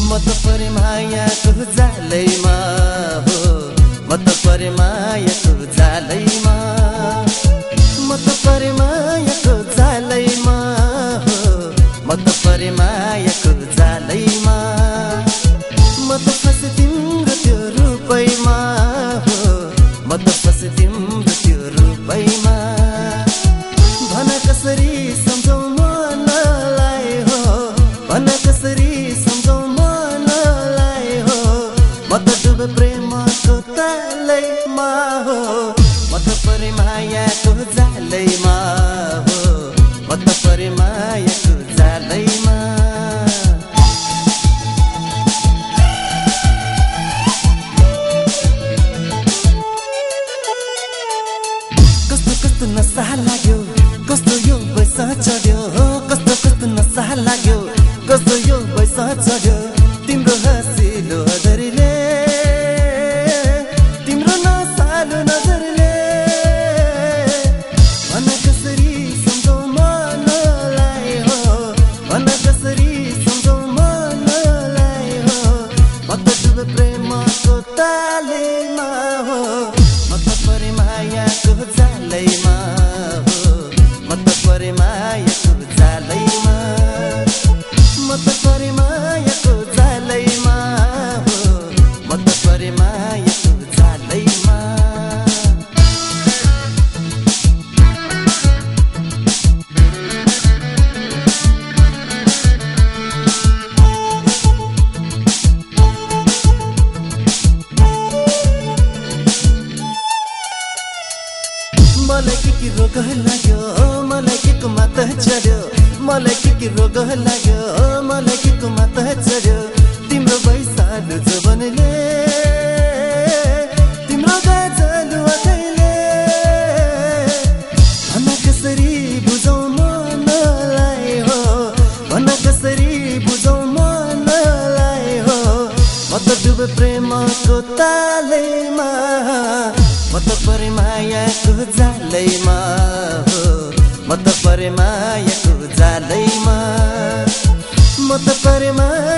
म त परे मायाको जालैमा हो म त परे मायाको जालैमा म त परे मायाको जालैमा हो म त परे मायाको जालैमा म त फसे तिम्रो त्यो रूपैमा हो म त फसे तिम्रो त्यो रूपैमा भन कसरी सम्झौ मनलाई हो भन कसरी सम्झौ मनलाई हो म त डुबे प्रेमको तालैमा हो म त परे मायाको जालैमा हो म त परे मायाको जालैमा कस्तो कस्तो नशा लाग्यो कस्तो यो पैसा चढ्यो कस्तो कस्तो नशा लाग्यो कस्तो यो पैसा चढ्यो तिम्रो हँसिलो नजरले तिम्रो नसालो नजरले भन कसरी सम्झौ मनलाई हो भन कसरी सम्झौ मनलाई हो म त डुबे प्रेमको तालैमा हो म त परे मायाको जालैमा हो म त परे मायाको जालैमा म त परे मायाको जालैमा हो म त परे मायाको जालैमा मलाई के रोग लाग्यो मलाई के माता चढ्यो मलाई के रोग लाग्यो मलाई के माता चढ्यो तिम्रो वैशालु जवनले तिम्रो गाजलु अझैले भन कसरी बुझौ मनलाई हो भन कसरी बुझौ मनलाई हो म त डुबे प्रेमको तालैमा म त परे मायाको जालैमा हो म त परे मायाको जालैमा म त परे